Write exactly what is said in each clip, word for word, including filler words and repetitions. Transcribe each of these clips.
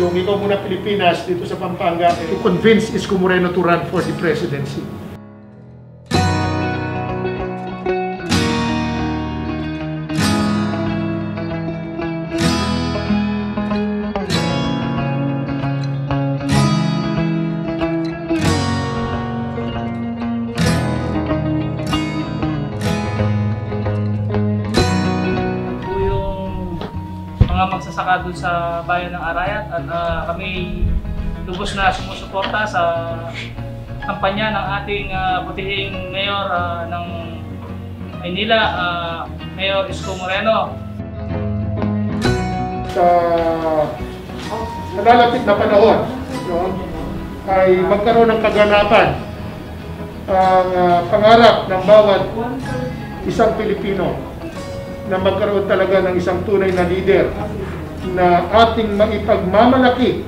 yung Ikaw Muna Pilipinas dito sa Pampanga to convince Isko Moreno to run for the presidency. Magsasaka doon sa bayan ng Arayat at uh, kami lubos na sumusuporta sa kampanya ng ating uh, butihing mayor uh, ng Maynila, uh, Mayor Isko Moreno. Sa nalalapit na panahon, no, ay magkaroon ng kaganapan ang uh, pangarap ng bawat isang Pilipino na magkaroon talaga ng isang tunay na leader na ating maipagmamalaki.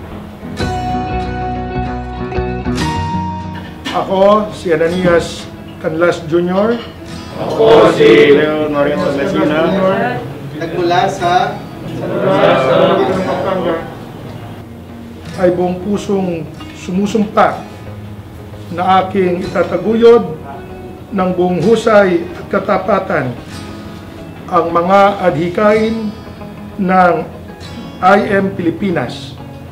Ako, si Ananias Canlas Junior Ako, si Leo Moreno Messina. Nagmula sa Pampanga, ay buong pusong sumusumpa na aking itataguyod ng buong husay at katapatan ang mga adhikain ng I M Pilipinas.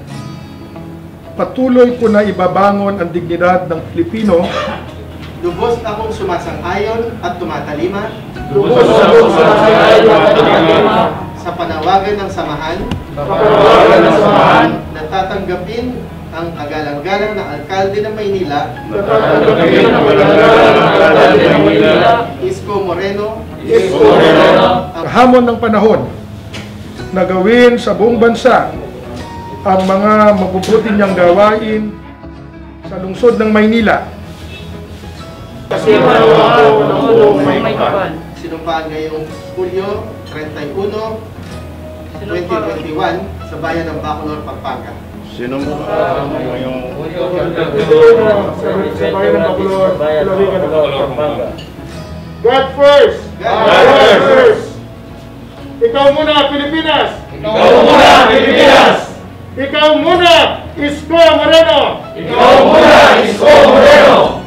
Patuloy ko na ibabangon ang dignidad ng Pilipino. Lubos akong sumasang-ayon at tumatalima Lubos akong sumasang-ayon at tumatalima sa panawagan ng samahan sa panawagan ng samahan na tatanggapin ang kagalang-galang na alkalde ng Maynila, natatanggapin ang magagalang ng alkalde ng Maynila, Isko Moreno, Isko Moreno. Hamon ng panahon na gawin sa buong bansa ang mga mabubuti niyang gawain sa lungsod ng Maynila. Kasi ako ng buong Maynila. Sinumpaan ngayong Hulyo thirty-one, twenty twenty-one sa bayan ng Bacolor, Pampanga. Sinumpa ngayong sa bayan ng Bacolor, Pampanga. God first! God first! Ikaw muna, Pilipinas! Ikaw muna, Pilipinas! Ikaw muna, Isko Moreno! Ikaw muna, Isko Moreno!